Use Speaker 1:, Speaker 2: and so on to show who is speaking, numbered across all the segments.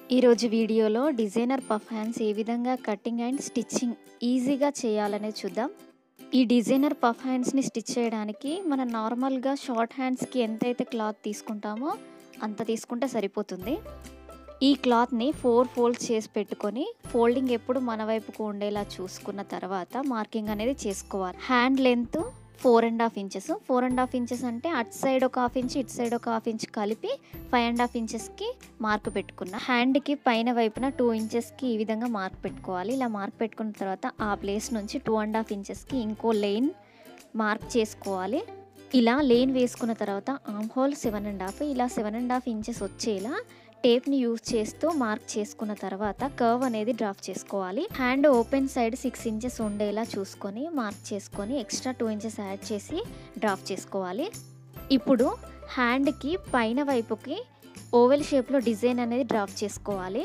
Speaker 1: ఈరోజు వీడియోలో designer puff hands ఏ విధంగా కటింగ్ అండ్ స్టిచ్చింగ్ ఈజీగా చేయాలనేది చూద్దాం. ఈ డిజైనర్ పఫ్ హ్యాండ్స్ని స్టిచ్ చేయడానికి మనం నార్మల్గా షార్ట్ హ్యాండ్స్కి ఎంతైతే క్లాత్ తీసుకుంటామో అంత తీసుకుంటే సరిపోతుంది. ఈ క్లాత్ని 4 ఫోల్డ్స్ చేసి పెట్టుకొని ఫోల్డింగ్ ఎప్పుడు మన వైపుకు ఉండేలా చూసుకున్న తర్వాత మార్కింగ్ అనేది చేసుకోవాలి. Hand length 4.5 inches. 4.5 ఇంచెస్ అంటే అటు సైడ్ ఒక హాఫ్ ఇంచ్ ఇటు సైడ్ ఒక హాఫ్ ఇంచ్ కలిపి 5.5 ఇంచెస్కి మార్క్ పెట్టుకున్నా. హ్యాండ్కి పైన వైపున 2 ఇంచెస్కి ఈ విధంగా మార్క్ పెట్టుకోవాలి. ఇలా మార్క్ పెట్టుకున్న తర్వాత ఆ ప్లేస్ నుంచి 2.5 ఇంచెస్కి ఇంకో లైన్ మార్క్ చేసుకోవాలి. ఇలా లైన్ వేసుకున్న తర్వాత ఆర్మ్ హోల్ 7.5, ఇలా 7.5 ఇంచెస్ వచ్చేలా టేప్ని యూజ్ చేస్తూ మార్క్ చేసుకున్న తర్వాత కర్వ్ అనేది డ్రాప్ చేసుకోవాలి. హ్యాండ్ ఓపెన్ సైడ్ 6 ఇంచెస్ ఉండేలా చూసుకొని మార్క్ చేసుకొని ఎక్స్ట్రా 2 ఇంచెస్ యాడ్ చేసి డ్రాప్ చేసుకోవాలి. ఇప్పుడు హ్యాండ్కి పైన వైపుకి ఓవెల్ షేప్లో డిజైన్ అనేది డ్రాప్ చేసుకోవాలి.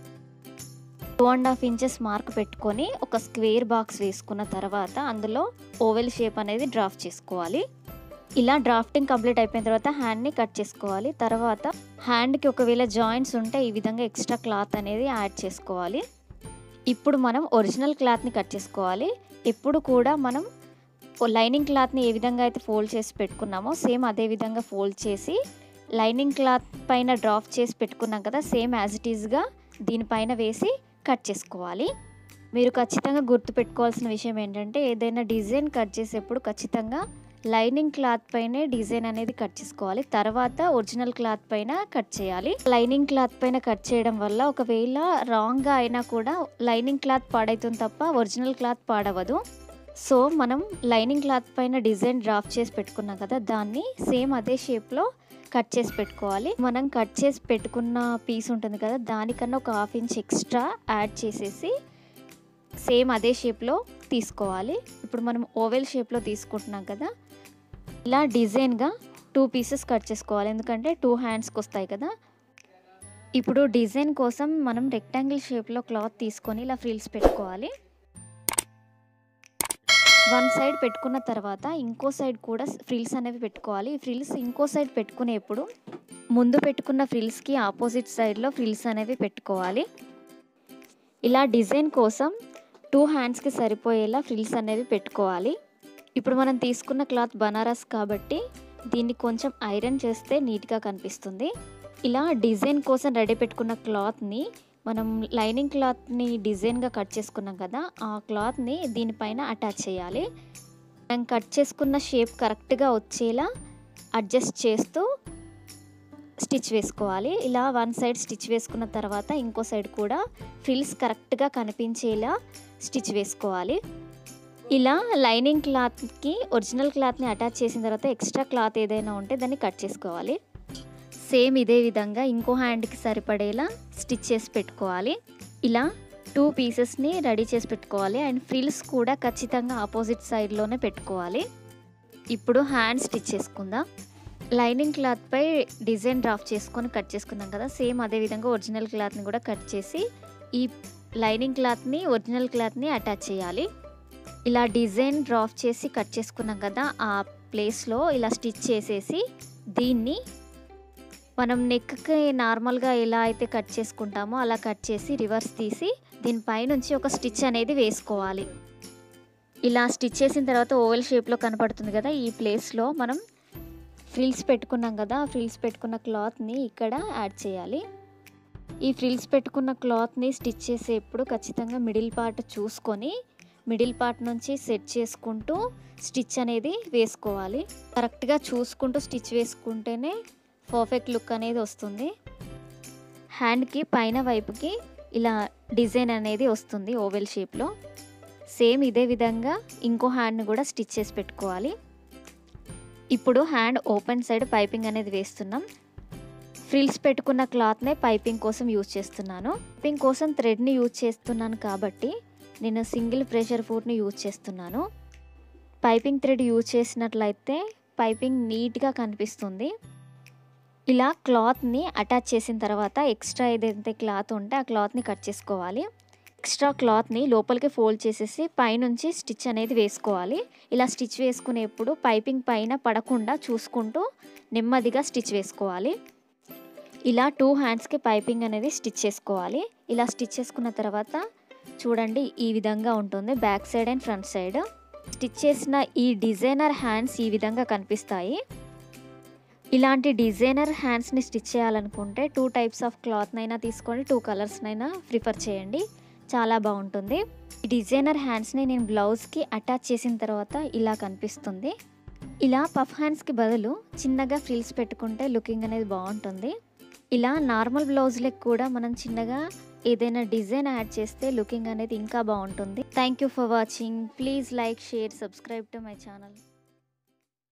Speaker 1: 2.5 ఇంచెస్ మార్క్ పెట్టుకొని ఒక స్క్వేర్ బాక్స్ వేసుకున్న తర్వాత అందులో ఓవెల్ షేప్ అనేది డ్రాప్ చేసుకోవాలి. ఇలా డ్రాఫ్టింగ్ కంప్లీట్ అయిపోయిన తర్వాత హ్యాండ్ని కట్ చేసుకోవాలి. తర్వాత హ్యాండ్కి ఒకవేళ జాయింట్స్ ఉంటే ఈ విధంగా ఎక్స్ట్రా క్లాత్ అనేది యాడ్ చేసుకోవాలి. ఇప్పుడు మనం ఒరిజినల్ క్లాత్ని కట్ చేసుకోవాలి. ఎప్పుడు కూడా మనం లైనింగ్ క్లాత్ని ఏ విధంగా అయితే ఫోల్డ్ చేసి పెట్టుకున్నామో సేమ్ అదే విధంగా ఫోల్డ్ చేసి లైనింగ్ క్లాత్ పైన డ్రాప్ చేసి పెట్టుకున్నాం కదా, సేమ్ యాజ్ ఇట్ ఈస్గా దీనిపైన వేసి కట్ చేసుకోవాలి. మీరు ఖచ్చితంగా గుర్తుపెట్టుకోవాల్సిన విషయం ఏంటంటే ఏదైనా డిజైన్ కట్ చేసేప్పుడు ఖచ్చితంగా లైనింగ్ క్లాత్ పైనే డిజైన్ అనేది కట్ చేసుకోవాలి. తర్వాత ఒరిజినల్ క్లాత్ పైన కట్ చేయాలి. లైనింగ్ క్లాత్ పైన కట్ చేయడం వల్ల ఒకవేళ రాంగ్గా అయినా కూడా లైనింగ్ క్లాత్ పాడవుతుంది తప్ప ఒరిజినల్ క్లాత్ పాడవదు. సో మనం లైనింగ్ క్లాత్ పైన డిజైన్ డ్రాప్ చేసి పెట్టుకున్నాం కదా, దాన్ని సేమ్ అదే షేప్లో కట్ చేసి పెట్టుకోవాలి. మనం కట్ చేసి పెట్టుకున్న పీస్ ఉంటుంది కదా, దానికన్నా ఒక హాఫ్ ఇంచ్ ఎక్స్ట్రా యాడ్ చేసేసి సేమ్ అదే షేప్లో తీసుకోవాలి. ఇప్పుడు మనం ఓవెల్ షేప్లో తీసుకుంటున్నాం కదా, ఇలా డిజైన్గా 2 పీసెస్ కట్ చేసుకోవాలి. ఎందుకంటే 2 హ్యాండ్స్కి వస్తాయి కదా. ఇప్పుడు డిజైన్ కోసం మనం రెక్టాంగిల్ షేప్లో క్లాత్ తీసుకొని ఇలా ఫ్రిల్స్ పెట్టుకోవాలి. 1 సైడ్ పెట్టుకున్న తర్వాత ఇంకో సైడ్ కూడా ఫ్రిల్స్ అనేవి పెట్టుకోవాలి. ఈ ఫ్రిల్స్ ఇంకో సైడ్ పెట్టుకునేప్పుడు ముందు పెట్టుకున్న ఫ్రిల్స్కి ఆపోజిట్ సైడ్లో ఫ్రిల్స్ అనేవి పెట్టుకోవాలి. ఇలా డిజైన్ కోసం 2 హ్యాండ్స్కి సరిపోయేలా ఫ్రిల్స్ అనేవి పెట్టుకోవాలి. ఇప్పుడు మనం తీసుకున్న క్లాత్ బనారస్ కాబట్టి దీన్ని కొంచెం ఐరన్ చేస్తే నీట్గా కనిపిస్తుంది. ఇలా డిజైన్ కోసం రెడీ పెట్టుకున్న క్లాత్ని మనం లైనింగ్ క్లాత్ని డిజైన్గా కట్ చేసుకున్నాం కదా, ఆ క్లాత్ని దీనిపైన అటాచ్ చేయాలి. మనం కట్ చేసుకున్న షేప్ కరెక్ట్గా వచ్చేలా అడ్జస్ట్ చేస్తూ స్టిచ్ వేసుకోవాలి. ఇలా 1 సైడ్ స్టిచ్ వేసుకున్న తర్వాత ఇంకో సైడ్ కూడా ఫ్రిల్స్ కరెక్ట్గా కనిపించేలా స్టిచ్ వేసుకోవాలి. ఇలా లైనింగ్ క్లాత్కి ఒరిజినల్ క్లాత్ని అటాచ్ చేసిన తర్వాత ఎక్స్ట్రా క్లాత్ ఏదైనా ఉంటే దాన్ని కట్ చేసుకోవాలి. సేమ్ ఇదే విధంగా ఇంకో హ్యాండ్కి సరిపడేలా స్టిచ్ చేసి పెట్టుకోవాలి. ఇలా 2 పీసెస్ని రెడీ చేసి పెట్టుకోవాలి. అండ్ ఫ్రిల్స్ కూడా ఖచ్చితంగా ఆపోజిట్ సైడ్లోనే పెట్టుకోవాలి. ఇప్పుడు హ్యాండ్ స్టిచ్ చేసుకుందాం. లైనింగ్ క్లాత్పై డిజైన్ డ్రాఫ్ట్ చేసుకొని కట్ చేసుకుందాం కదా, సేమ్ అదే విధంగా ఒరిజినల్ క్లాత్ని కూడా కట్ చేసి ఈ లైనింగ్ క్లాత్ని ఒరిజినల్ క్లాత్ని అటాచ్ చేయాలి. ఇలా డిజైన్ డ్రాఫ్ట్ చేసి కట్ చేసుకున్నాం కదా, ఆ ప్లేస్లో ఇలా స్టిచ్ చేసేసి దీన్ని మనం నెక్కి నార్మల్గా ఎలా అయితే కట్ చేసుకుంటామో అలా కట్ చేసి రివర్స్ తీసి దీనిపైనుంచి ఒక స్టిచ్ అనేది వేసుకోవాలి. ఇలా స్టిచ్ చేసిన తర్వాత ఓవెల్ షేప్లో కనపడుతుంది కదా, ఈ ప్లేస్లో మనం ఫ్రిల్స్ పెట్టుకున్నాం కదా, ఆ ఫ్రిల్స్ పెట్టుకున్న క్లాత్ని ఇక్కడ యాడ్ చేయాలి. ఈ ఫ్రిల్స్ పెట్టుకున్న క్లాత్ని స్టిచ్ చేసేప్పుడు ఖచ్చితంగా మిడిల్ పార్ట్ చూసుకొని మిడిల్ పార్ట్ నుంచి సెట్ చేసుకుంటూ స్టిచ్ అనేది వేసుకోవాలి. కరెక్ట్గా చూసుకుంటూ స్టిచ్ వేసుకుంటేనే పర్ఫెక్ట్ లుక్ అనేది వస్తుంది. హ్యాండ్కి పైన వైపుకి ఇలా డిజైన్ అనేది వస్తుంది ఓవెల్ షేప్లో. సేమ్ ఇదే విధంగా ఇంకో హ్యాండ్ని కూడా స్టిచ్ చేసి పెట్టుకోవాలి. ఇప్పుడు హ్యాండ్ ఓపెన్ సైడ్ పైపింగ్ అనేది వేస్తున్నాం. ఫ్రిల్స్ పెట్టుకున్న క్లాత్నే పైపింగ్ కోసం యూజ్ చేస్తున్నాను. పైపింగ్ కోసం థ్రెడ్ని యూజ్ చేస్తున్నాను కాబట్టి నేను సింగిల్ ప్రెషర్ ఫుట్ని యూజ్ చేస్తున్నాను. పైపింగ్ థ్రెడ్ యూజ్ చేసినట్లయితే పైపింగ్ నీట్గా కనిపిస్తుంది. ఇలా క్లాత్ని అటాచ్ చేసిన తర్వాత ఎక్స్ట్రా ఏదైతే క్లాత్ ఉంటే ఆ క్లాత్ని కట్ చేసుకోవాలి. ఎక్స్ట్రా క్లాత్ని లోపలికి ఫోల్డ్ చేసేసి పైనుంచి స్టిచ్ అనేది వేసుకోవాలి. ఇలా స్టిచ్ వేసుకునేప్పుడు పైపింగ్ పైన పడకుండా చూసుకుంటూ నెమ్మదిగా స్టిచ్ వేసుకోవాలి. ఇలా 2 హ్యాండ్స్‌కి పైపింగ్ అనేది స్టిచ్ చేసుకోవాలి. ఇలా స్టిచ్ చేసుకున్న తర్వాత చూడండి ఈ విధంగా ఉంటుంది back side and front side. Stitch చేసిన ఈ డిజైనర్ హ్యాండ్స్ ఈ విధంగా కనిపిస్తాయి. ఇలాంటి డిజైనర్ హ్యాండ్స్‌ని స్టిచ్ చేయాలనుకుంటే 2 టైప్స్ ఆఫ్ క్లాత్‌నైనా తీసుకోండి, 2 కలర్స్‌నైనా ప్రిఫర్ చేయండి. చాలా బాగుంటుంది. ఈ డిజైనర్ హ్యాండ్స్‌ని నేను బ్లౌజ్‌కి అటాచ్ చేసిన తర్వాత ఇలా కనిపిస్తుంది. ఇలా పఫ్ హ్యాండ్స్‌కి బదులు చిన్నగా ఫ్రిల్స్ పెట్టుకుంటే లుకింగ్ అనేది బాగుంటుంది. ఇలా నార్మల్ బ్లౌజ్‌లకి కూడా మనం చిన్నగా ఏదైనా డిజైన్ యాడ్ చేస్తే లుకింగ్ అనేది ఇంకా బాగుంటుంది. Thank you for watching. Please like, share, subscribe to my channel.